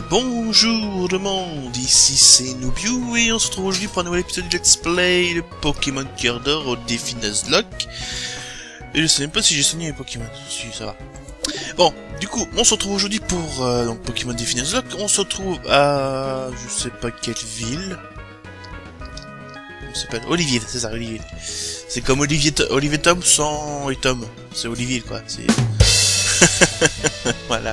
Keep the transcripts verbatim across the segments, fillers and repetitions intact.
Bonjour le monde, ici c'est Noobiu et on se retrouve aujourd'hui pour un nouvel épisode du Let's Play de Pokémon Cœur d'Or au défi Nuzlocke. Et je sais même pas si j'ai soigné les Pokémon, si ça va. Bon, du coup, on se retrouve aujourd'hui pour euh, donc Pokémon défi Nuzlocke. On se retrouve à je sais pas quelle ville. On s'appelle Olivier, c'est ça, Olivier. C'est comme Olivier, Olivier Tom sans et Tom. C'est Olivier quoi, c'est... voilà.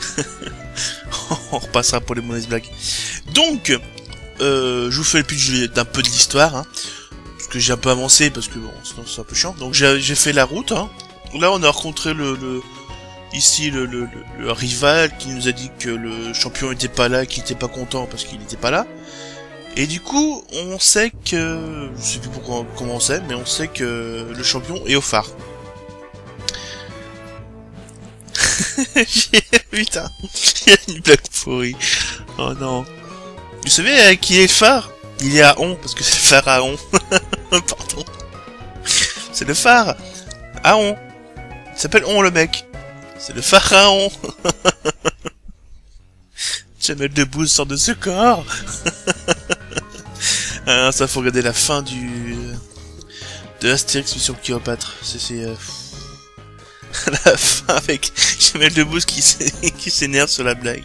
On repassera pour les mauvaises blagues. Donc, euh, je vous fais le pitch d'un peu de l'histoire, hein, parce que j'ai un peu avancé, parce que bon, sinon c'est un peu chiant. Donc j'ai fait la route. Hein. Là, on a rencontré le, le ici le, le, le, le rival qui nous a dit que le champion était pas là, qu'il était pas content parce qu'il était pas là. Et du coup, on sait que, je sais plus pourquoi, comment on sait, mais on sait que le champion est au phare. Putain, il y a une blague pourrie. Oh non. Vous savez à qui est le phare? Il est à On, parce que c'est le phare à On. Pardon. C'est le phare à On. Il s'appelle On le mec. C'est le phare à On. Jamel Debbouze sort de ce corps. Ah, ça faut regarder la fin du... de Astérix Mission Cléopâtre. C'est... Euh... la fin avec Jamel Debbouze qui s'énerve sur la blague.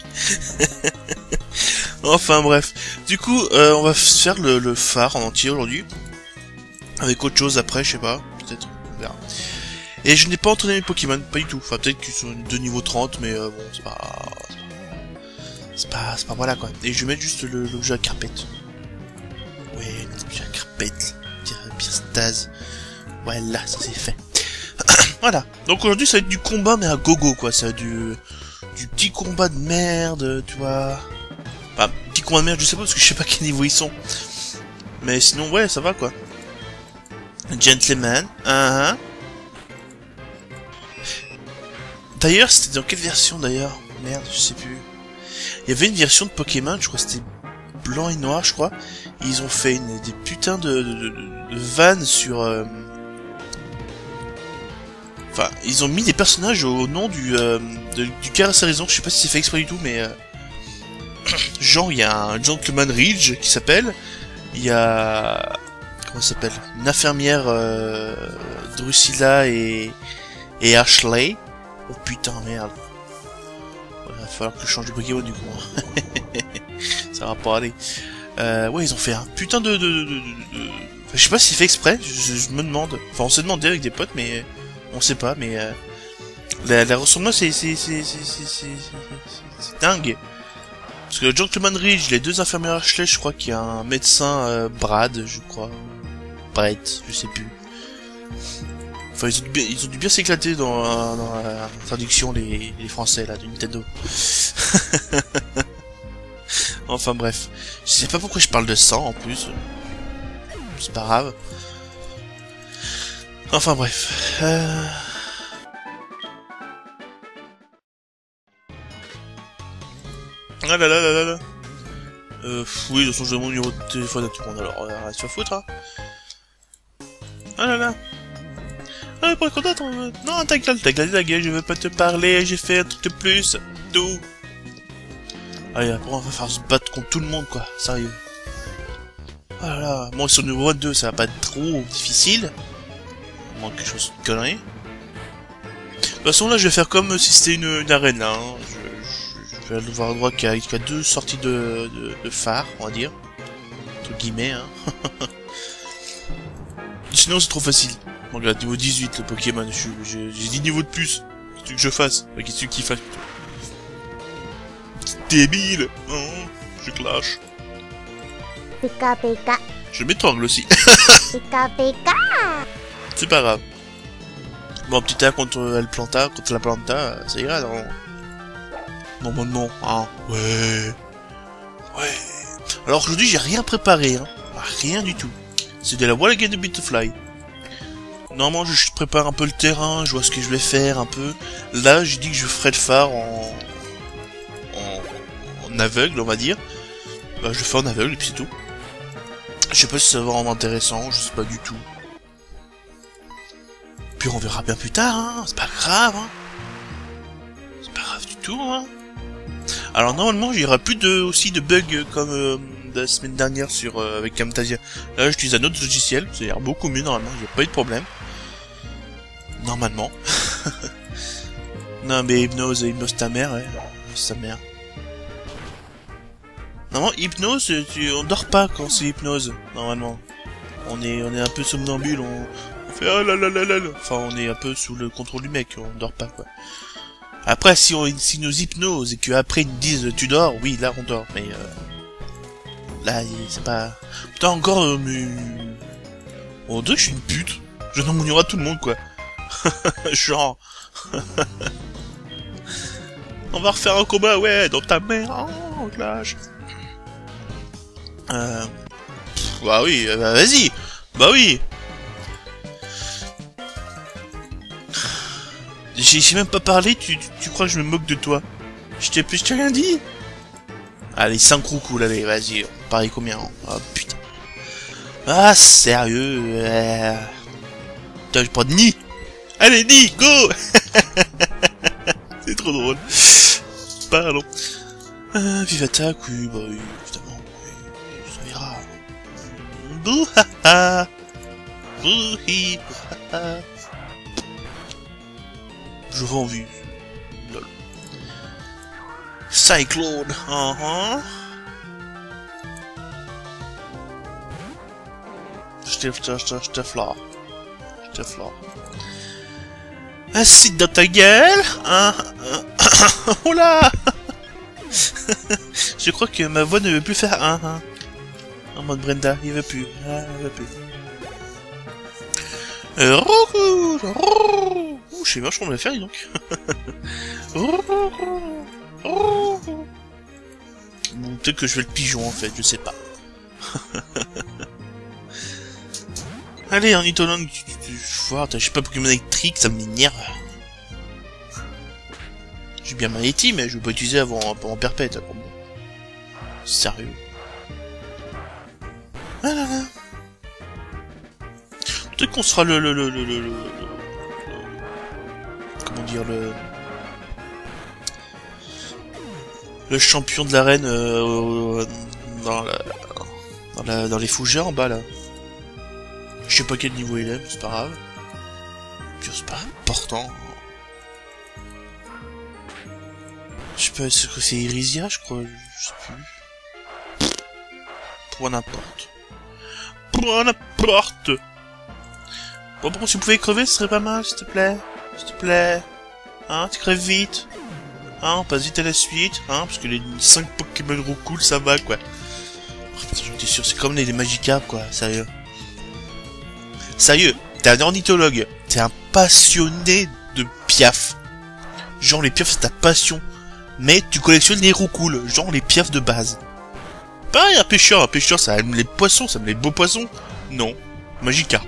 Enfin bref. Du coup, euh, on va faire le, le phare en entier aujourd'hui. Avec autre chose après, je sais pas. Peut-être, on verra. Et je n'ai pas entraîné mes Pokémon, pas du tout. Enfin, peut-être qu'ils sont de niveau trente, mais euh, bon, c'est pas... C'est pas... C'est pas voilà quoi. Et je vais mettre juste l'objet à carpette. Ouais, l'objet à carpette. Pirstase. Voilà, ça c'est fait. Voilà. Donc aujourd'hui ça va être du combat mais à gogo quoi. Ça va être du... du petit combat de merde, tu vois. Enfin, petit combat de merde, je sais pas parce que je sais pas quel niveau ils sont. Mais sinon ouais, ça va quoi. Gentleman. Uh-huh. D'ailleurs, c'était dans quelle version d'ailleurs? Merde, je sais plus. Il y avait une version de Pokémon, je crois que c'était blanc et noir, je crois. Et ils ont fait une, des putains de, de, de, de vannes sur... Euh... Enfin, ils ont mis des personnages au nom du euh, de, du Carasarizon, je sais pas si c'est fait exprès du tout, mais... Euh... genre, il y a un Gentleman Ridge qui s'appelle, il y a... Comment ça s'appelle? Une infirmière euh, Drusilla et... et Ashley. Oh putain, merde. Il va falloir que je change de Pokémon du coup. Ça va pas aller. Euh, ouais, ils ont fait un putain de... de, de, de, de... Enfin, je sais pas si c'est fait exprès, je, je me demande. Enfin, on s'est demandé avec des potes, mais... On sait pas, mais... Euh... La, la ressemblance, c'est... c'est... c'est... c'est... c'est dingue. Parce que le Gentleman Ridge, les deux infirmières Ashley, je crois qu'il y a un médecin euh, Brad, je crois. Brett, je sais plus. Enfin, ils ont dû bien, ils ont dû bien s'éclater dans, dans la traduction, les, les Français, là, de Nintendo. Enfin, bref. Je sais pas pourquoi je parle de sang, en plus. C'est pas grave. Enfin, bref. Euh... Ah là là là là là. Euh, oui, de toute façon, j'ai mon numéro de téléphone à tout le monde, alors, on va se faire foutre, hein. Ah là là. Ah, pourquoi content, ton... Non, ta gueule, ta gueule, ta gueule, je veux pas te parler, j'ai fait un truc de plus, tout. Allez, après, on va faire se battre contre tout le monde, quoi, sérieux. Ah là là, bon, sur le niveau vingt-deux, ça va pas être trop difficile. À moins quelque chose de connerie. De toute façon, là, je vais faire comme si c'était une, une arène, là, hein. Je, je, je vais avoir le droit qu'il y, qu y a deux sorties de, de, de phare, on va dire. Entre guillemets, hein. Sinon, c'est trop facile. Bon, regarde, niveau dix-huit, le Pokémon, j'ai dix niveaux de plus. Qu'est-ce que je fasse? Qu'est-ce qu'il fasse? Débile! Oh, je clash. Pika pika. Je m'étrangle aussi. Pika pika. C'est pas grave. Bon, petit A contre El Planta, contre la Planta, ça ira, non? Normalement, hein. Ouais. Ouais. Alors aujourd'hui, j'ai rien préparé, hein. Rien du tout. C'est de la Wall Again de Butterfly. Normalement, je prépare un peu le terrain, je vois ce que je vais faire un peu. Là, j'ai dit que je ferai le phare en... en... en aveugle, on va dire. Bah, je le fais en aveugle et puis c'est tout. Je sais pas si ça va rendre intéressant, je sais pas du tout. Puis on verra bien plus tard, hein. C'est pas grave, hein. C'est pas grave du tout, hein. Alors normalement, il y aura plus de aussi de bugs comme euh, la semaine dernière sur euh, avec Camtasia. Là, j'utilise un autre logiciel, ça a l'air beaucoup mieux normalement, il n'y a pas eu de problème. Normalement. Non mais Hypnose, Hypnose ta mère, ouais. Sa mère. Normalement, Hypnose, tu, on dort pas quand c'est Hypnose, normalement. On est, on est un peu somnambule, on, on fait ah là là là là là. Enfin, on est un peu sous le contrôle du mec, on dort pas quoi. Après, si on, si nous hypnose et qu'après ils nous disent tu dors, oui, là on dort, mais euh, là c'est pas. Putain encore, euh, mais on dirait que je suis une pute. Je n'en à tout le monde quoi. Genre. On va refaire un combat, ouais, dans ta mère, oh, clash. Euh... Bah oui, bah vas-y. Bah oui. J'ai même pas parlé, tu, tu, tu crois que je me moque de toi? Je t'ai je t'ai rien dit. Allez, cinq roucoules, allez, vas-y. Pareil combien? Oh putain. Ah, sérieux euh... Putain, je prends de nid. Allez, nid, go. C'est trop drôle. Pardon. Euh, vive attaque, oui, bah oui, évidemment, oui, ça ira. Bouhaha. Bouhi, bouhaha. Je vends en vue. Lol. Cyclone, uh -huh. Je te, je te, je te, je te flore. Je te flore. Acide dans ta gueule, hein, hein. Oh là. Je crois que ma voix ne veut plus faire un, hein. En mode Brenda, il veut plus, ah, il veut plus. Euh, oh, je sais vachement de la faire, dis donc. Bon, peut-être que je vais le pigeon en fait, je sais pas. Allez, en Nitolang, tu, tu, tu, je sais pas Pokémon électrique, ça m'énerve. J'ai bien ma Yeti, mais je vais pas utiliser avant, avant perpète. Bon. Sérieux. Ah là là. Peut-être qu'on sera le, le, le, le, le, le, le... Comment dire, le... Le champion de l'arène euh, dans, la, dans, la, dans les fougères en bas, là. Je sais pas quel niveau il est, mais c'est pas grave. C'est pas important. Je sais pas, est-ce que c'est Irisia, je crois, je sais plus. Pour n'importe. Pour n'importe. Bon, bon, si vous pouvez crever, ce serait pas mal, s'il te plaît. S'il te plaît. Hein, tu crèves vite. Hein, on passe vite à la suite. Hein, parce que les cinq Pokémon Roucool, ça va, quoi. Oh, putain, j'en étais sûr, c'est comme les, les Magikarp, quoi, sérieux. Sérieux, t'es un ornithologue. T'es un passionné de piaf. Genre, les piafs, c'est ta passion. Mais tu collectionnes les roucoules, genre les piafs de base. Pareil, un pêcheur, un pêcheur, ça aime les poissons, ça aime les beaux poissons. Non, Magikarp.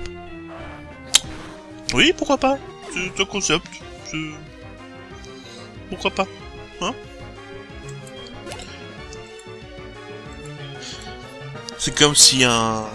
Oui, pourquoi pas. C'est un concept. Pourquoi pas. Hein. C'est comme si un...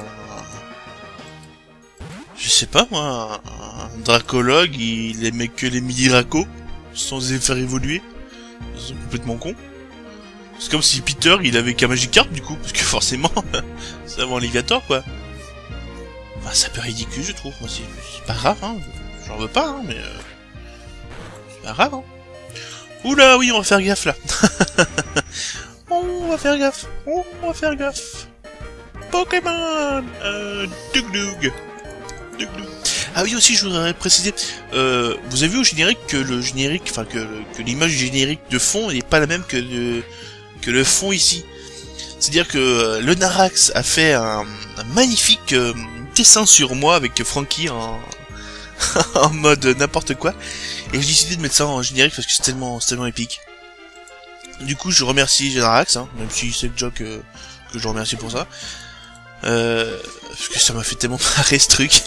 Je sais pas moi, un dracologue, il aimait que les midi-dracos, sans les faire évoluer. Ils sont complètement cons. C'est comme si Peter, il avait qu'un Magikarp du coup, parce que forcément, c'est avant Léviator quoi. Enfin, c'est un peu ridicule je trouve, moi c'est pas grave hein, j'en veux pas hein, mais... Euh... C'est pas grave hein. Oula oui, on va faire gaffe là. On va faire gaffe, on va faire gaffe. Pokémon euh, Dug Dug. Dug Dug. Ah oui aussi je voudrais préciser, euh, vous avez vu au générique que le générique, enfin que, que l'image du générique de fond n'est pas la même que le, que le fond ici. C'est-à-dire que euh, le Narax a fait un, un magnifique euh, dessin sur moi avec Frankie en, en mode n'importe quoi. Et j'ai décidé de mettre ça en générique parce que c'est tellement, c'est tellement épique. Du coup je remercie Narax, hein, même si c'est déjà que, que je remercie pour ça. Euh, parce que ça m'a fait tellement marrer ce truc.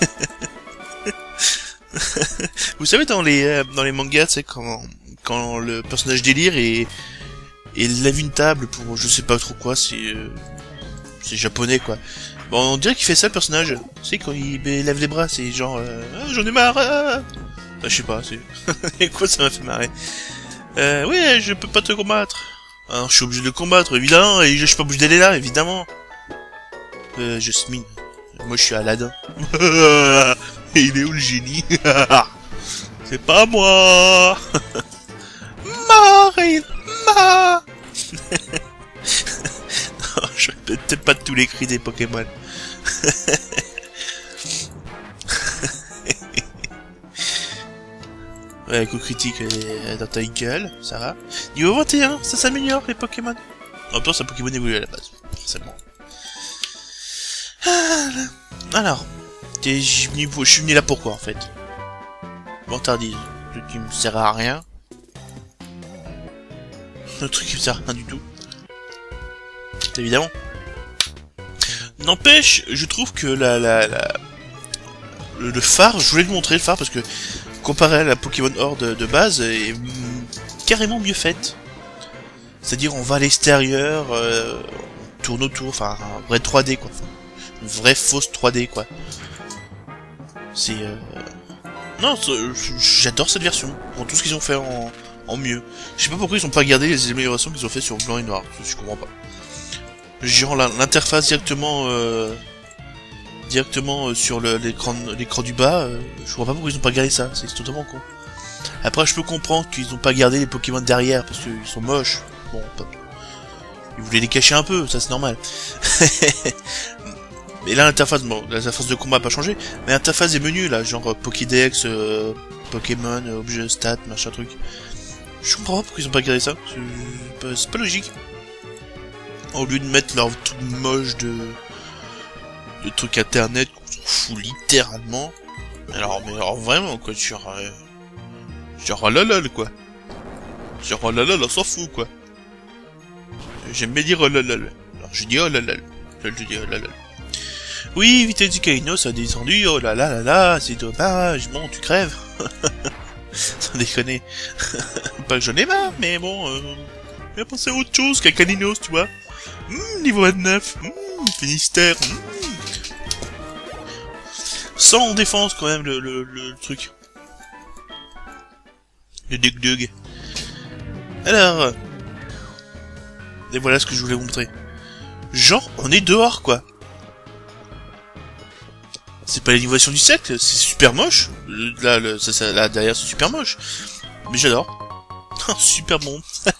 Vous savez dans les euh, dans les mangas, tu sais quand quand le personnage délire et et il lève une table pour je sais pas trop quoi, c'est euh, c'est japonais quoi. Bon, on dirait qu'il fait ça le personnage. Tu sais quand il lève les bras, c'est genre euh, ah, j'en ai marre. Ah. Bah, je sais pas, c'est et quoi ça m'a fait marrer. Euh, oui, je peux pas te combattre. Alors, je suis obligé de le combattre, évidemment, et je suis pas obligé d'aller là, évidemment. Euh, Jasmine. Moi, je suis Aladdin. Et il est où le génie? C'est pas moi. Marie, ma. Non, je répète peut-être pas tous les cris des Pokémon. Ouais, coup critique euh, dans ta gueule, ça va. Niveau vingt et un, ça s'améliore les Pokémon. En même temps, c'est un Pokémon évolué à la base, forcément. Alors, je suis venu, je suis venu là pourquoi en fait? Vantardise, le truc qui me sert à rien. Le truc qui me sert à rien du tout. Évidemment. N'empêche, je trouve que la, la, la le, le phare, je voulais le montrer le phare parce que comparé à la Pokémon Horde de, de base, est carrément mieux faite. C'est-à-dire on va à l'extérieur, euh, on tourne autour, enfin un vrai trois D quoi. Une vraie fausse trois D quoi. C'est euh... non, j'adore cette version. Pour tout ce qu'ils ont fait en, en mieux. Je sais pas pourquoi ils ont pas gardé les améliorations qu'ils ont fait sur blanc et noir. Je comprends pas. Genre l'interface directement euh, directement euh, sur l'écran l'écran du bas, euh, je vois pas pourquoi ils ont pas gardé ça, c'est totalement con. Après je peux comprendre qu'ils ont pas gardé les Pokémon derrière parce qu'ils sont moches. Bon, pas... ils voulaient les cacher un peu, ça c'est normal. Mais là l'interface, bon, l'interface de combat a pas changé, mais l'interface des menus là, genre euh, Pokédex, euh, Pokémon, euh, objet, stats, machin truc. Je comprends pas pourquoi ils ont pas gardé ça, c'est pas, pas logique. Au lieu de mettre leur truc moche de... de trucs internet qu'on s'en fout littéralement. Alors, mais alors vraiment quoi, genre... Euh... genre lolol quoi. Genre lolol, on s'en fout quoi. J'aime bien dire lolol. Alors je dis oh lolol. Je dis oh lolol. Oui, vitesse du Kainos a descendu, oh là là là là, c'est dommage, bon tu crèves. Sans déconner. Pas que j'en ai marre, mais bon... Euh... j'ai pensé à autre chose qu'à Caninos, tu vois. Mmh, niveau vingt-neuf, mmh, Finistère, mmh. Sans défense quand même le, le, le truc. Le Dug Dug. Alors... et voilà ce que je voulais vous montrer. Genre, on est dehors quoi. C'est pas l'élévation du siècle, c'est super moche. Là, le, ça, ça, là derrière c'est super moche. Mais j'adore. Super bon.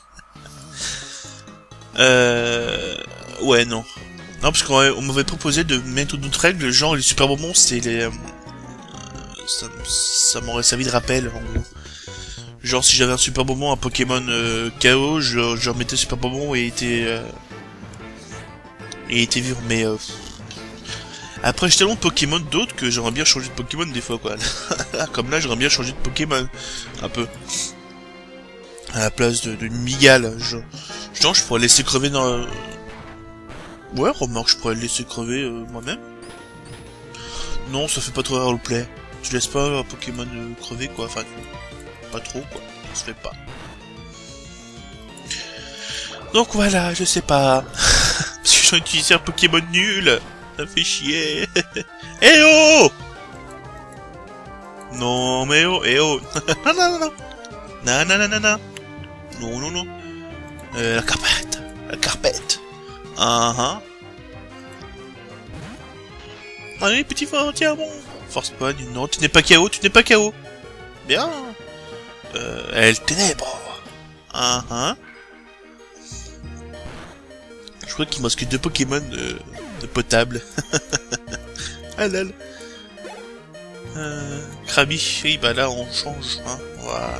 Euh... Ouais, non. Non, parce qu'on m'avait proposé de mettre d'autres règles, genre les super bonbons, c'est les... Euh... Ça, ça m'aurait servi de rappel, en gros. Genre, si j'avais un super bonbon, un Pokémon euh, K O, je, je remettais super bonbon et était... Euh... et était vivre, mais... Euh... Après, j'ai tellement de Pokémon d'autres que j'aimerais bien changer de Pokémon des fois, quoi. Comme là, j'aimerais bien changer de Pokémon. Un peu. À la place de, de Migal, je... Genre, je pourrais laisser crever dans... Ouais, remarque, je pourrais le laisser crever euh, moi-même. Non, ça fait pas trop roleplay. Tu laisses pas un Pokémon euh, crever, quoi. Enfin, pas trop, quoi. Ça se fait pas. Donc voilà, je sais pas. Parce que j'ai utilisé un Pokémon nul. Ça fait chier. Eh oh! Non, mais oh, eh oh. Non, non, non, non. Non, non, non, non, non. Non, non, non. Euh, la carpette. La carpette. Ah, uh -huh. Allez, petit fort, tiens, bon. Force pas, non, tu n'es pas K O, tu n'es pas K O. Bien. Euh, elle ténèbre. Ah, uh -huh. Je crois qu'il me reste que deux Pokémon euh, de potable. Ah là là. Euh, Krabi, oui, bah là on change, hein. Voilà.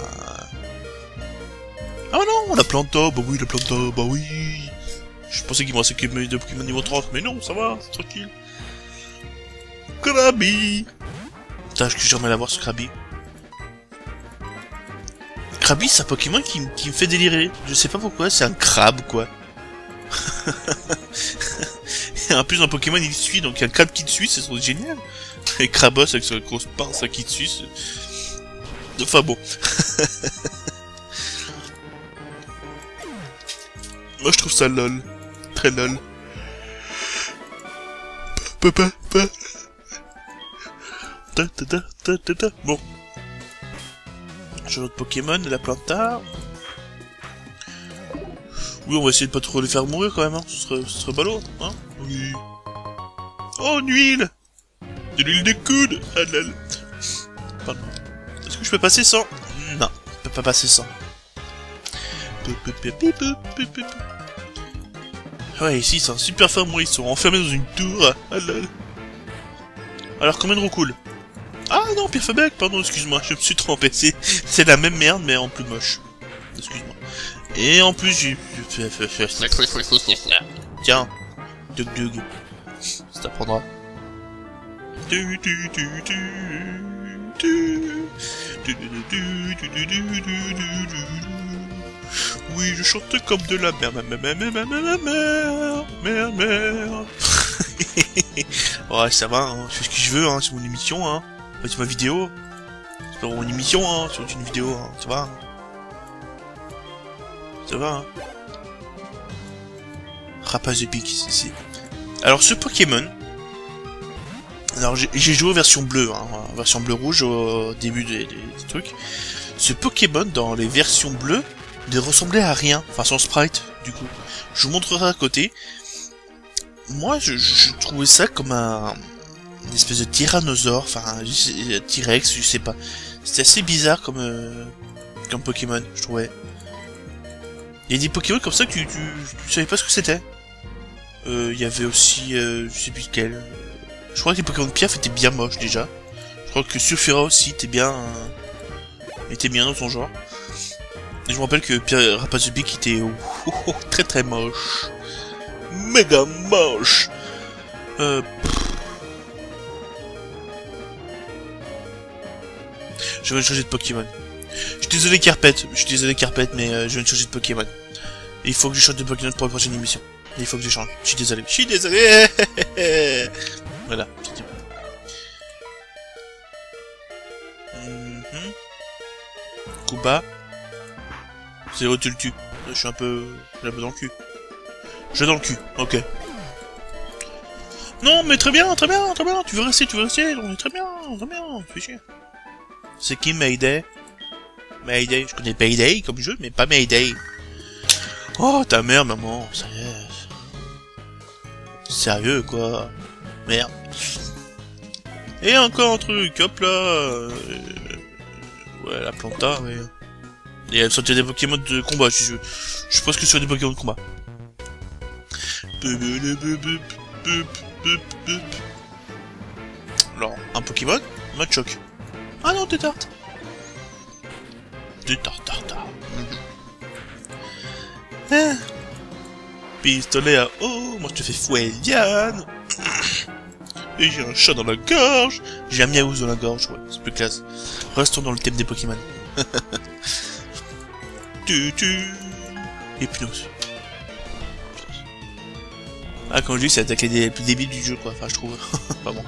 Ah non, la Planta, bah oui, la Planta, bah oui. Je pensais qu'il me restait que mes deux Pokémon niveau trente, mais non, ça va, c'est tranquille. Krabi. Putain, que j'aimerais l'avoir ce Krabi. Krabi, c'est un Pokémon qui, qui me fait délirer. Je sais pas pourquoi, c'est un crabe, quoi. Et en plus, un Pokémon il suit, donc il y a un crabe qui te suit, c'est génial. Et Krabos avec sa grosse pince qui te suit. Enfin bon. Moi je trouve ça lol. Très lol. Papa, papa. Ta ta ta ta ta ta. Bon. J'ai notre Pokémon, la Planta. Oui, on va essayer de pas trop les faire mourir quand même, hein. Ce serait, ce serait ballot, hein. Oui. Oh, une huile. De l'huile de coude. Ah là là. Pardon. Est-ce que je peux passer sans? Non, je peux pas passer sans. Ouais, ici, c'est un super ferme, ils sont enfermés dans une tour. Ah là là. Alors, combien de roucoules? Ah non, Pierre Fabec, pardon, excuse-moi, je me suis trompé. C'est la même merde, mais en plus moche. Excuse-moi. Et en plus, j'ai... Tiens, Doug Doug. Ça t'apprendra. Oui, je chante comme de la merde, merde, merde, merde, merde, merde, merde. Ouais, ça va, hein. Je fais ce que je veux, hein. C'est mon émission, hein. C'est ma vidéo. C'est pas mon émission, hein. C'est une vidéo, hein. Ça va, hein. Ça va, hein. Rapace épique, c'est... Alors, ce Pokémon... Alors, j'ai joué version bleue, hein. Version bleu-rouge au début des, des, des trucs. Ce Pokémon, dans les versions bleues, ne ressemblait à rien. Enfin, son sprite, du coup. Je vous montrerai à côté. Moi, je, je trouvais ça comme un... une espèce de tyrannosaure, enfin, un T-Rex, je sais pas. C'était assez bizarre comme... Euh, comme Pokémon, je trouvais. Il y a des Pokémon comme ça que tu, tu, tu savais pas ce que c'était. Euh, il y avait aussi... Euh, je sais plus quel... Je crois que les Pokémon de Piaf étaient bien moches, déjà. Je crois que Surfera aussi était bien... Euh, était bien dans son genre. Et je me rappelle que Pierre Rapazubic était oh, oh, oh, très très moche. Méga moche. Euh... Je vais changer de Pokémon. Je suis désolé Carpet, je suis désolé Carpet, mais euh, je vais changer de Pokémon. Et il faut que je change de Pokémon pour la prochaine émission. Et il faut que je change. Je suis désolé. Je suis désolé. Voilà. Mm-hmm. Kuba. C'est où tu le tues. Je suis un peu... J'ai un peu dans le cul. Je suis dans le cul. Ok. Non, mais très bien, très bien, très bien. Tu veux rester, tu veux rester. On est très bien, très bien. Tu fais chier. C'est qui Mayday? Mayday. Je connais Payday comme jeu, mais pas Mayday. Oh, ta mère, maman. Ça y est. Sérieux, quoi. Merde. Et encore un truc. Hop là. Euh... Ouais, la planta, mais... Et elle sortait des Pokémon de combat, je, je, je pense que sur des Pokémon de combat. Alors, un Pokémon, Machoke. Ah non, des tartes. Des tartes, tartes, tartes. Ah. Pistolet à eau, moi je te fais fouet, Liane. Et j'ai un chat dans la gorge. J'ai un miaouz dans la gorge, ouais, c'est plus classe. Restons dans le thème des Pokémon. Tu tu Hypnose. Ah, quand je dis c'est attaquer les plus débiles du jeu, quoi. Enfin, je trouve. Pas bon.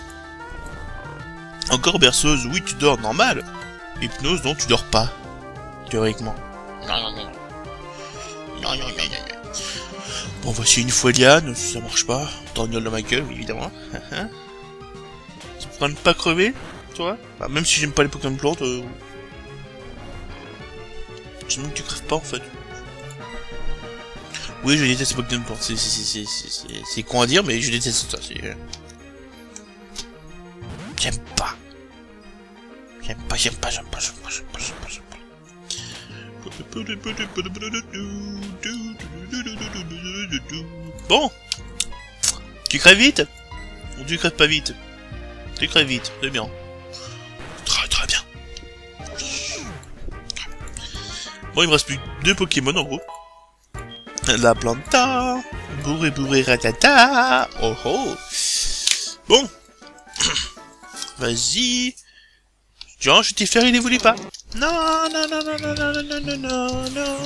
Encore berceuse, oui, tu dors normal. Hypnose, non, tu dors pas. Théoriquement. Non, non, non. Non, non, non, non. Bon, voici une fois Liane, si ça marche pas. Torgnole dans ma gueule, oui, évidemment. Ça peut pas crever, tu vois. Bah, même si j'aime pas les Pokémon de plantes. Euh... Sinon tu crèves pas en fait. Oui, je déteste les Pokémon de plantes. C'est con à dire, mais je déteste ça. J'aime pas. J'aime pas, j'aime pas, j'aime pas, j'aime pas, j'aime pas, j'aime pas, j'aime pas. Bon. Tu crèves vite? Ou tu crèves pas vite? Tu crèves vite, c'est bien. Très très bien. Bon, il me reste plus que deux Pokémon en gros. La planta, bourré bourré ratata. Oh oh. Bon. Vas-y. Genre, je t'ai fait, il ne voulait pas. Non, non, non, non, non, non, non, non, non, non.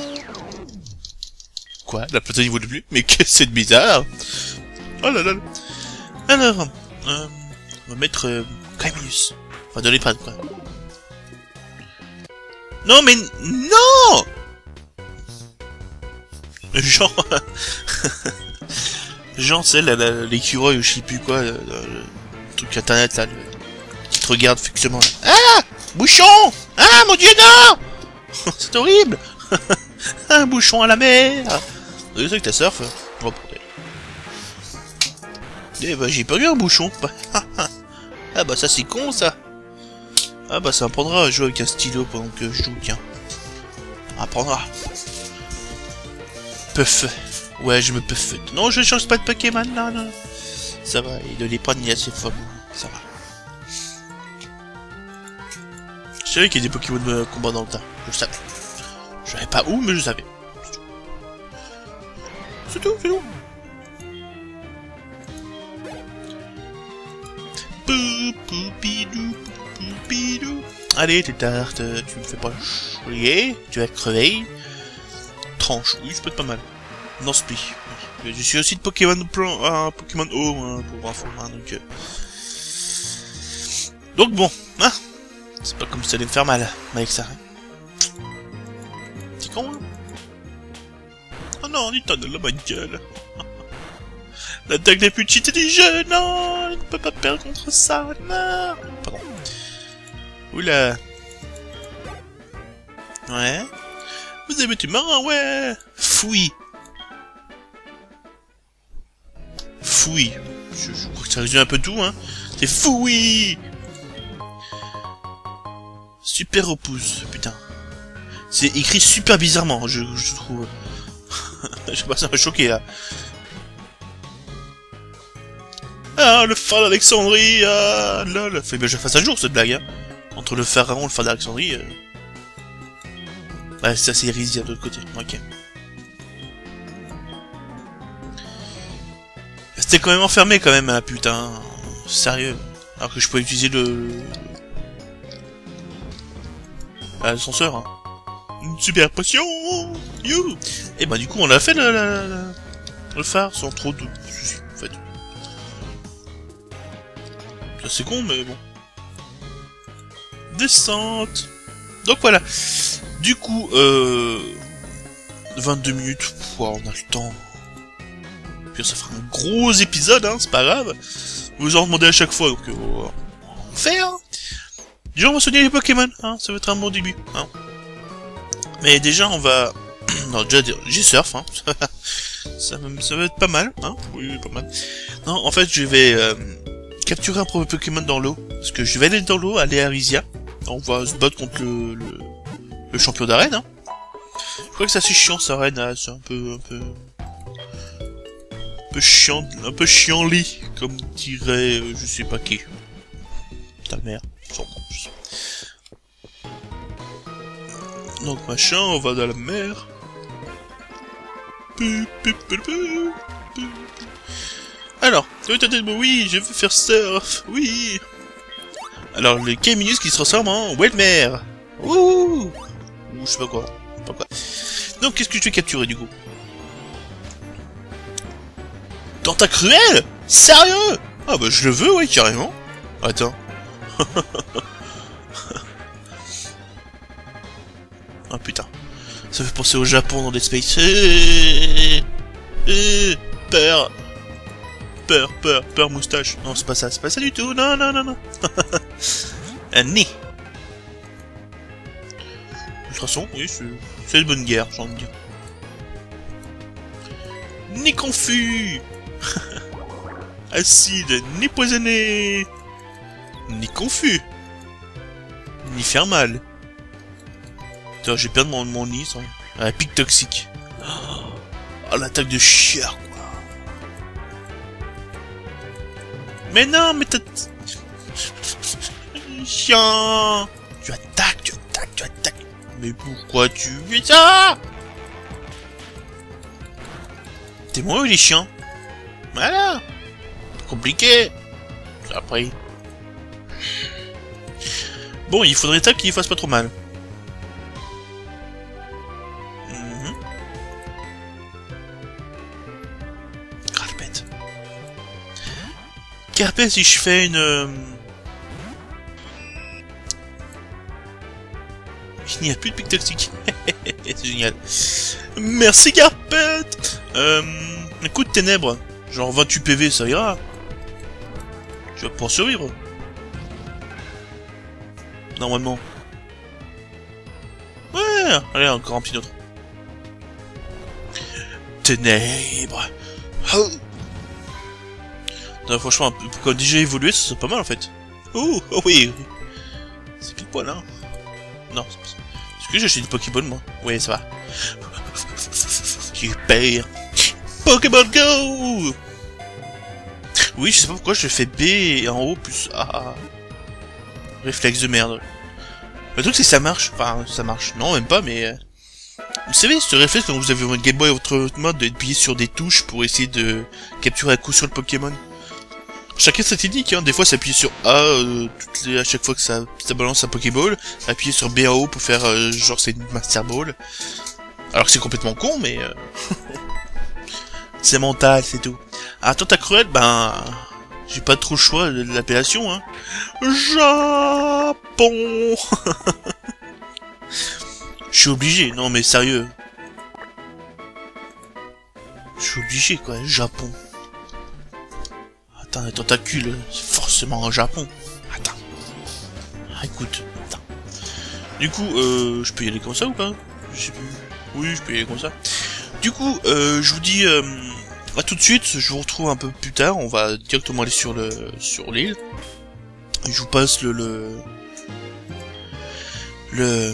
Quoi? La planta, il voulait plus? Mais que c'est bizarre. Oh là là. Alors, euh, on va mettre euh, Caminus. Enfin, de l'épreuve, quoi. Non, mais non! Jean... Jean, c'est l'écureuil ou je sais plus quoi, le, le, le truc internet là, le, qui te regarde fixement. Là. Ah! Bouchon! Ah, mon dieu, non! C'est horrible! Un bouchon à la mer! C'est ça que t'as surf? Oh, eh bah j'ai perdu un bouchon. Ah bah ça c'est con ça. Ah bah ça m'apprendra à jouer avec un stylo pendant que je joue, tiens. Ça m'apprendra. Puff. Ouais, je me puff. Non, je change pas de Pokémon, non, non. Ça va, il ne les prend ni assez fort. Ça va. Je savais qu'il y a des Pokémon de combat dans le tas. Je le savais. Je savais pas où, mais je savais. C'est tout, c'est tout. Allez, t'es tarte, tu me fais pas chier, tu vas crever. Tranche, oui, ça peut être pas mal. Non, split. Je suis aussi de Pokémon plan, euh, Pokémon O, hein, pour info, hein, donc... Euh... Donc bon, hein. C'est pas comme si ça allait me faire mal, avec ça. Hein. Petit con, hein. Oh non, il donne la bonne gueule. L'attaque des plus cheatés du jeu, non, il ne peut pas perdre contre ça, non. Pardon. Oula. Ouais. Vous avez tué marin, ouais. Fouille. Fouille. Je, je crois que ça résume un peu tout, hein. C'est fouille. Super repousse, putain. C'est écrit super bizarrement, je, je trouve. Je sais pas, ça m'a choqué, là. Ah, le phare d'Alexandrie, ah, lol. Fait bien que je fasse un jour, cette blague, hein. Entre le pharaon et le phare d'Alexandrie. Euh... Ouais, ça c'est Rizia de l'autre côté, ok. C'était quand même enfermé, quand même, hein, putain. Sérieux. Alors que je pouvais utiliser le... l'ascenseur, hein. Une super potion. You. Et bah du coup, on a fait le, le, le, le phare sans trop de soucis, en fait. C'est con, mais bon. Descente. Donc voilà. Du coup, euh... vingt-deux minutes. Pouah, on a le temps. Puis ça fera un gros épisode, hein, c'est pas grave. Vous en demandez à chaque fois, donc euh, on va faire. Déjà, on va soigner les Pokémon, hein, ça va être un bon début, hein. Mais déjà, on va... non, déjà, j'y surf, hein. ça, va, ça va être pas mal, hein. Oui, pas mal. Non, en fait, je vais... Euh... capturer un premier Pokémon dans l'eau, parce que je vais aller dans l'eau, aller à Rizia. On va se battre contre le, le, le champion d'arène. Hein. Je crois que c'est assez chiant ça, arène, hein. C'est un peu, un peu, un peu chiant, un peu chiant-lit, comme dirait, euh, je sais pas qui. Ta mère, sûrement. Donc machin, on va dans la mer. Alors, oui, je veux faire surf, oui. Alors, le Caminus qui se transforme en Welmer. Ouh. Ou je sais pas quoi. Pas quoi. Donc, qu'est-ce que je vais capturer, du coup? Tentacruel? Sérieux? Ah bah, je le veux, oui, carrément. Attends. Ah putain. Ça fait penser au Japon dans Dead Space. Eh, eh, peur. Peur, peur, peur moustache. Non, c'est pas ça, c'est pas ça du tout. Non, non, non, non. Un nez. Ultrason, oui, c'est une bonne guerre, j'ai envie de dire. Nez confus. Acide, nez poisonné. Nez confus. Nez faire mal. Putain, j'ai perdu mon, mon nez, ça. Ah, pic toxique. Oh, l'attaque de chieur, quoi. Mais non, mais t'as... Chiant. Tu attaques, tu attaques, tu attaques. Mais pourquoi tu fais ça? T'es moi ou il est chiant? Voilà. Compliqué. Ça a pris. Bon, il faudrait ça qu'il fasse pas trop mal. Mmh. Carpette. Carpette, si je fais une... Euh... Il n'y a plus de pic toxique. C'est génial. Merci Carpette. Euh... Un coup de ténèbres. Genre vingt-huit P V, ça ira. Tu vas pouvoir survivre. Normalement. Ouais. Allez, encore un petit autre. ténèbres. Oh. Non, franchement, quand déjà évolué, ça serait pas mal en fait. Oh, oh oui, oui. C'est pile poil, hein. Non, c'est pas ça. Est-ce que j'ai acheté du Pokéball, moi? Oui, ça va. Super. Pokéball Go. Oui, je sais pas pourquoi je fais B et en haut plus A. Réflexe de merde. Le truc c'est que ça marche. Enfin, ça marche. Non, même pas, mais... Vous savez, ce réflexe quand vous avez votre Game Boy et votre mode d'appuyer sur des touches pour essayer de capturer à coup sur le Pokémon. Chacun sa technique, hein. Des fois, ça appuie sur A euh, toutes les, à chaque fois que ça, ça balance un Pokéball. Appuyer sur B en haut pour faire euh, genre c'est une Master Ball. Alors que c'est complètement con, mais... Euh... c'est mental, c'est tout. Ah, Tentacruel, ben... J'ai pas trop le choix de l'appellation, hein. Japon. Je suis obligé, non mais sérieux. Je suis obligé, quoi, Japon. Attends, les tentacules, c'est forcément un Japon. Attends. Ah, écoute, attends. Du coup, euh, je peux y aller comme ça ou pas? Je sais plus. Oui, je peux y aller comme ça. Du coup, euh, je vous dis... Euh, à tout de suite, je vous retrouve un peu plus tard, on va directement aller sur le sur l'île. Je vous passe le le le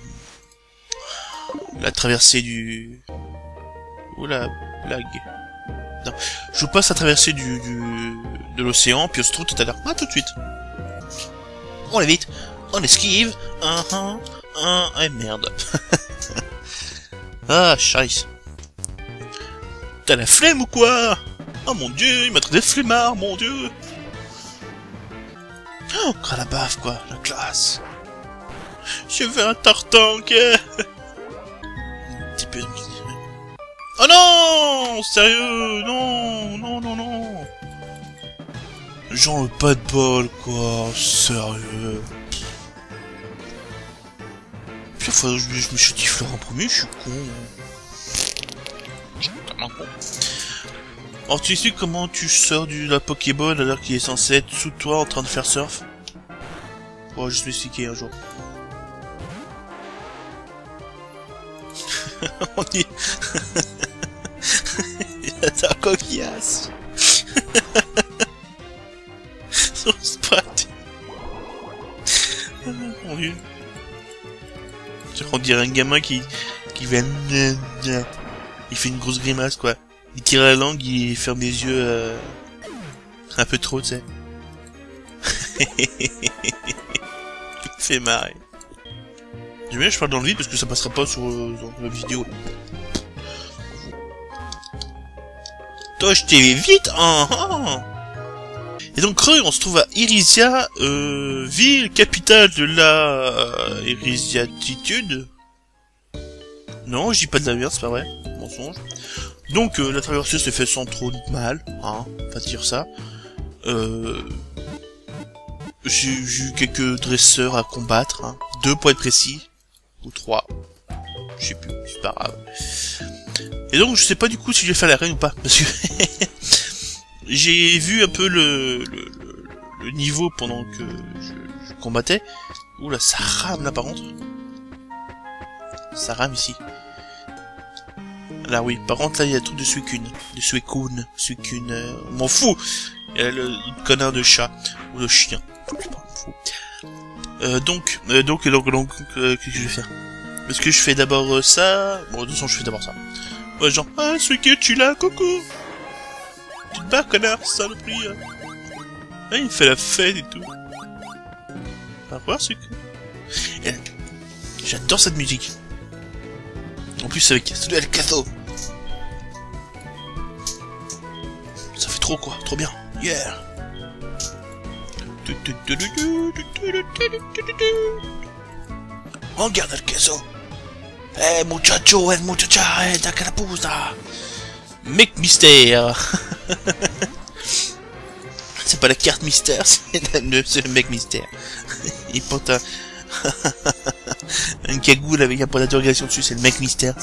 la traversée du oula blague. Non, je vous passe la traversée du, du de l'océan, puis on se trouve tout à l'heure. À tout de suite. On est vite, on esquive. Un un un et merde. Ah, scheiße. T'as la flemme ou quoi? Oh mon dieu, il m'a traité de flemmard, mon dieu. Oh, quand la baffe, quoi, la classe. Je veux un tartank. Un petit peu... Oh non, sérieux, non, non, non, non. Genre pas de bol, quoi, sérieux. Chaque fois que je, je me suis dit Fleur en premier, je suis con. Alors tu sais comment tu sors du la Pokéball alors qu'il est censé être sous toi en train de faire surf? Bon, juste m'expliquer un jour. On y... Il y a un coquillasse. Son spot. Mon dieu. On dirait un gamin qui... qui va... Il fait une grosse grimace, quoi. Il tire la langue, il ferme les yeux euh... un peu trop, tu sais. Il fait marrer. J'aime bien, je parle dans le vide parce que ça passera pas sur, euh, sur la vidéo. Toi, je t'ai vite, hein, hein. Et donc, Creux, on se trouve à Irisia, euh, ville capitale de la euh, Irisiatitude. Non, je dis pas de la merde, c'est pas vrai. Mensonge. Donc, euh, la traversée s'est fait sans trop de mal, hein, on va dire ça. Euh... J'ai eu quelques dresseurs à combattre, hein. Deux pour être précis. Ou trois. Je sais plus, c'est pas grave. Et donc, je sais pas du coup si je vais faire la reine ou pas, parce que... j'ai vu un peu le, le, le, le niveau pendant que je, je combattais. Oula, ça rame là par contre. Ça rame ici. Là oui, par contre là il y a tout de Suicune. De Suicune. Suicune. Euh, on m'en fout. Il y a le, le connard de chat. Ou de chien. Je m'en fous. Euh, donc, euh, donc, donc, donc, euh, qu'est-ce que je vais faire? Est-ce que je fais d'abord euh, ça? Bon, de toute façon je fais d'abord ça. Ouais, genre, ah, Suicune, tu l'as, coucou! Tu te bats, connard, saloperie. Hein. Ah, il fait la fête et tout. Au revoir, Suicune. J'adore cette musique. En plus avec celui El Caso. Ça fait trop quoi, trop bien. Yeah. Regarde El Caso. Eh muchacho, el muchacha, eh da carapuza. Mec mystère. C'est pas la carte mystère, c'est le mec mystère. Il porte un... un cagoule avec un point d'interrogation dessus, c'est le mec mystère,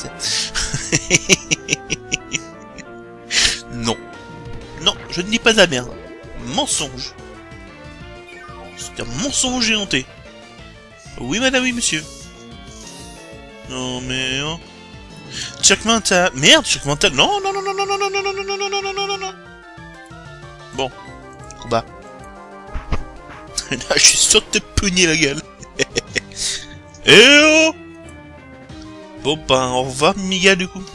non. Non, je ne dis pas de la merde. Mensonge. C'est un mensonge éhonté. Oui madame, oui monsieur. Non mais... Hein. Choc mental. Merde, choc mental. Non, non, non, non, non, non, non, non, non, non, non, non, non, non, non, non. Bon. Combat. Là, je suis sûr de te pogner la gueule. Eh oh. Bon, ben, au revoir, Miguel, du coup.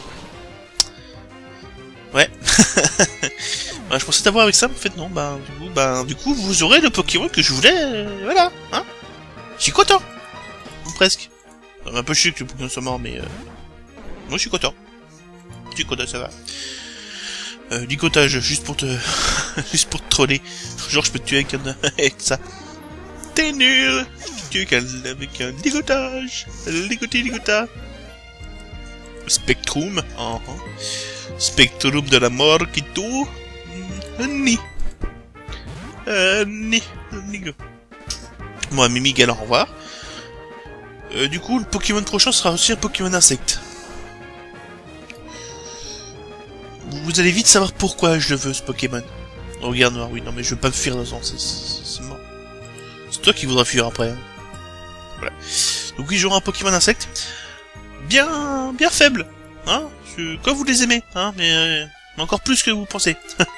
Ouais. Bah, je pensais t'avoir avec ça, mais en fait, non. Ben, du coup, ben, du coup, vous aurez le Pokémon que je voulais. Euh, voilà, hein. Je suis content. Ou presque. Ça m'a un peu chier que le Pokémon soit mort, mais... Euh... Moi, je suis content. Je suis content, ça va. Euh, ligotage, juste pour te... juste pour te troller. Genre, je peux te tuer avec, un... avec ça. T'es nul. Je te tue avec un ligotage. Ligoté, ligota. Spectrum. Uh -huh. Spectrum de la mort qui tue. Ni. Euh, ni. Ni. Moi, Mimi Gal, au revoir. Euh, du coup, le Pokémon prochain sera aussi un Pokémon insecte. Vous allez vite savoir pourquoi je le veux, ce Pokémon. Oh, regarde noir, oui, non, mais je veux pas me fuir dans ce sens, c'est mort. C'est toi qui voudras fuir après. Hein. Voilà. Donc oui, j'aurai un Pokémon insecte. Bien, bien faible. Hein, je... Comme vous les aimez, hein, mais, euh, mais encore plus que vous pensez.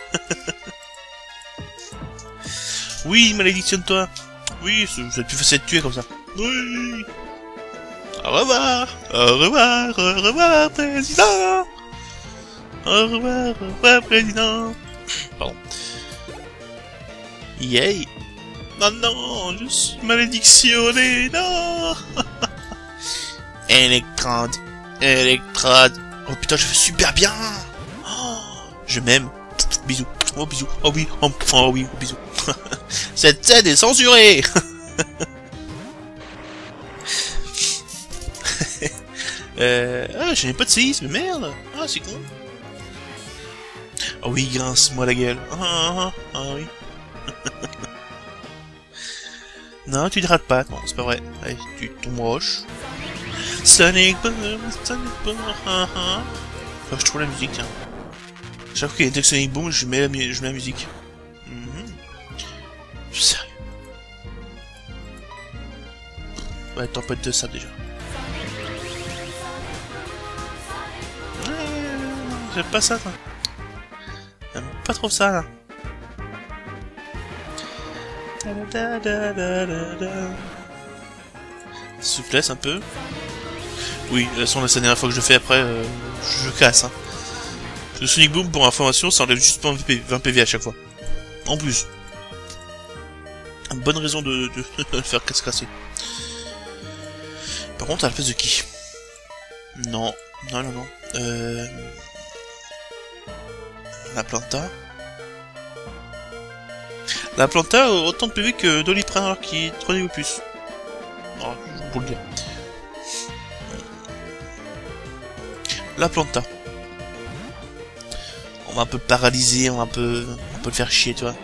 Oui, malédictionne-toi. Oui, ça va être plus facile de tuer comme ça. Oui. Au revoir. Au revoir. Au revoir, président. Au revoir. Au revoir, président. Pardon. Yay. Non, non, je suis malédictionné. Non. Électrode. Électrode. Oh putain, je fais super bien. Oh, je m'aime. Bisous. Oh, bisous. Oh oui. Oh, oh oui, oh, bisous. Cette scène est censurée. euh... Ah, j'avais pas de séisme, merde. Ah, c'est con. Oh oui, grince-moi la gueule. Ah, ah, ah, ah oui. Non, tu ne rates pas. Non, c'est pas vrai. Allez, tu tombes roche. Sonic Boom, Sonic Boom, ah ah. Enfin, je trouve la musique, tiens. Chaque fois qu'il y a un Sonic Boom, je mets la, je mets la musique. Mm-hmm. Je suis sérieux. Ouais, t'en peux de ça déjà. Ouais, j'aime pas ça, toi. J'aime pas trop ça, là. Da, da, da, da, da. Souplesse un peu. Oui, de toute façon, la dernière fois que je le fais après, euh, je casse. Hein. Le Sonic Boom, pour information, ça enlève juste vingt P V à chaque fois. En plus. Une bonne raison de, de, de le faire casse-casser. Par contre, à la place de qui? Non, non, non, non. Euh... La Planta. La Planta a autant de P V que Doliprane qui est trois niveaux plus. Oh, pour le dire. La Planta. On va un peu paralyser, on va un peu, on peut le faire chier, tu vois.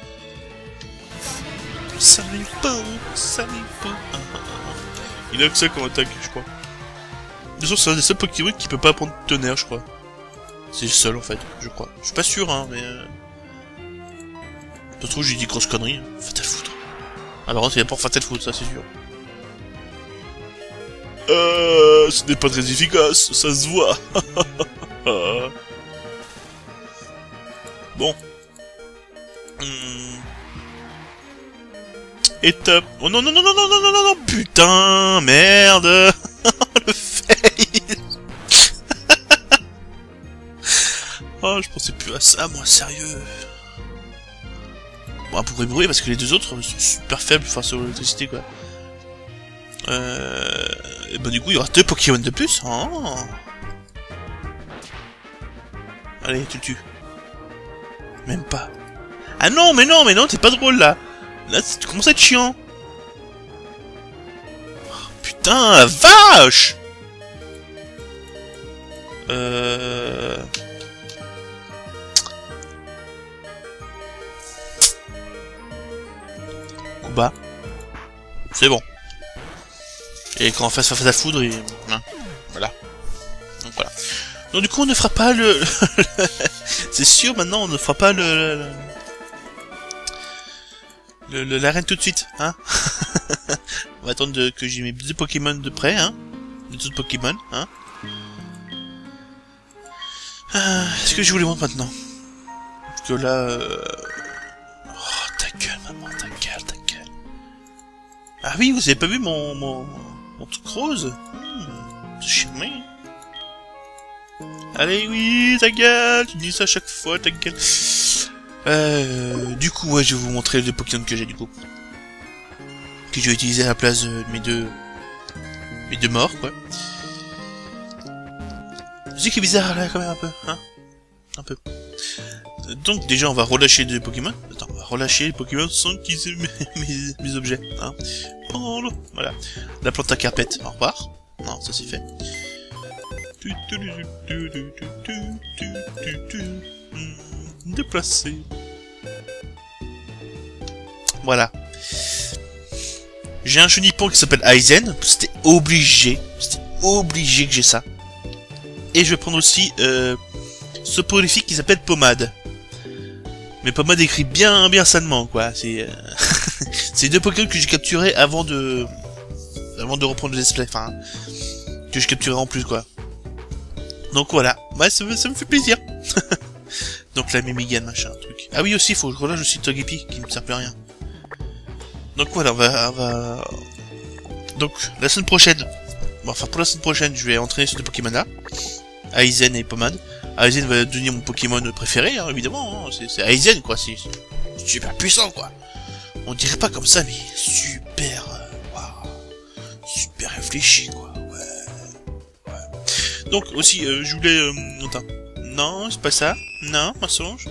Salut pas, salut pas. Il a que ça comme attaque, je crois. De toute façon, c'est un des seuls Pokémon qui peut pas prendre tonnerre, je crois. C'est le seul en fait, je crois. Je suis pas sûr, hein, mais. Euh... De toute façon, j'ai dit grosse connerie. Hein. Fatal Foudre. Ah, par contre, il y a pas Fatal Foudre, ça c'est sûr. Euh, ce n'est pas très efficace, ça se voit. Bon. Hum. Étape. Oh non, non, non, non, non, non, non, non, non, putain, merde. Le fail. Oh, je pensais plus à ça, moi, sérieux. Bon, pour ébrouiller, parce que les deux autres sont super faibles face à l'électricité, quoi. Euh... Et bah du coup, il y aura deux Pokémon de plus. Oh. Allez, tu le tues. Même pas. Ah non, mais non, mais non, t'es pas drôle, là. Là, tu commences à être chiant. Oh, putain, la vache. Euh... Bas. C'est bon. Et quand on fasse face à la foudre, il... hein, voilà. Donc voilà. Donc du coup, on ne fera pas le... C'est sûr, maintenant, on ne fera pas le... le... le... l'arène tout de suite, hein. On va attendre de... que j'ai mes deux Pokémon de près, hein. Les autres Pokémon, hein. Euh, Est-ce que je vous les montre maintenant? Parce que là... Euh... Oh, ta gueule, maman, ta gueule, ta gueule. Ah oui, vous avez pas vu mon... mon, mon truc rose? hmm, C'est charmé. Allez, oui, ta gueule, tu dis ça à chaque fois, ta gueule. Euh... Du coup, ouais, je vais vous montrer les Pokémon que j'ai, du coup. Que je vais utiliser à la place de mes deux... mes deux morts, quoi. Je sais qu'il est bizarre, là, quand même, un peu, hein. Un peu. Donc, déjà, on va relâcher des Pokémon. Attends, on va relâcher les Pokémon sans qu'ils aient mes, mes, mes objets, hein. Voilà. La plante à carpette, au revoir. Non, ça c'est fait. Déplacer. Voilà. J'ai un chenipan qui s'appelle Aizen. C'était obligé. C'était obligé que j'ai ça. Et je vais prendre aussi euh, ce prolifique qui s'appelle Pommade. Mais Pommade écrit bien bien salement, quoi. C'est euh... c'est deux Pokémon que j'ai capturés avant de avant de reprendre le display. Enfin, que je capturerai en plus, quoi. Donc voilà. Ouais, ça me, ça me fait plaisir. Donc la Mimigan, machin, truc. Ah oui, aussi, il faut que je relâche aussi Togepi, qui ne me sert plus à rien. Donc voilà, on va, on va... Donc, la semaine prochaine... Bon, enfin, pour la semaine prochaine, je vais entraîner ces deux Pokémon-là. Aizen et Pommade. Aizen va devenir mon Pokémon préféré, hein, évidemment. Hein. C'est Aizen, quoi. C'est super puissant, quoi. On dirait pas comme ça, mais super... Euh, wow, super réfléchi, quoi. Ouais. Ouais. Donc, aussi, euh, je voulais... Euh, attends. Non, c'est pas ça. Non, mensonge.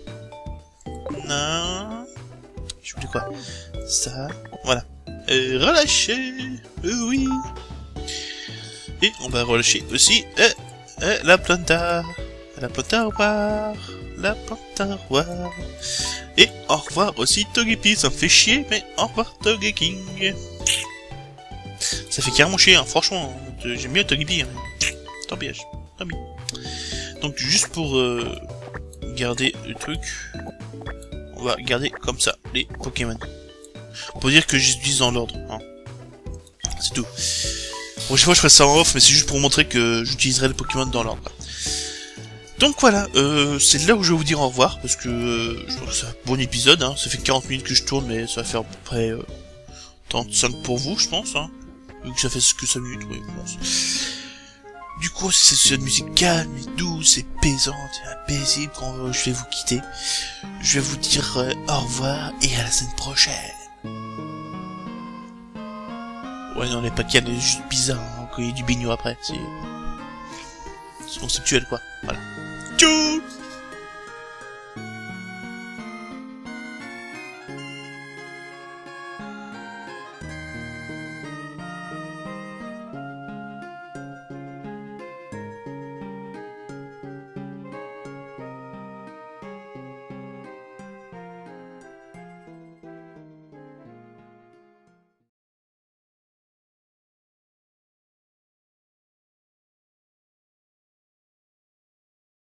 Non... Je voulais quoi? Ça, voilà. Euh, relâcher, euh, oui. Et on va relâcher aussi euh, euh, la planta. La planta, au revoir. La planta, au revoir. Et au revoir aussi Togepi, ça me fait chier, mais au revoir Togeking. Ça fait carrément chier, hein. Franchement, j'aime bien Togepi. Hein. Tant pis, tant pis. Donc juste pour euh, garder le truc, on va garder comme ça les Pokémon. Pour dire que j'utilise dans l'ordre. Hein. C'est tout. Bon, je sais pas, je ferai ça en off, mais c'est juste pour montrer que j'utiliserai les Pokémon dans l'ordre. Donc voilà, euh, c'est là où je vais vous dire au revoir, parce que euh, je pense que c'est un bon épisode. Hein. Ça fait quarante minutes que je tourne, mais ça va faire à peu près euh, trente-cinq pour vous, je pense. Hein. Vu que ça fait que cinq minutes, oui, je pense. Du coup, c'est une musique calme et douce et paisante et paisible quand je vais vous quitter. Je vais vous dire euh, au revoir et à la semaine prochaine. Ouais, non, les paquets, c'est juste bizarre, hein, quand il y a du bignou après. C'est conceptuel, quoi. Voilà. Tchou!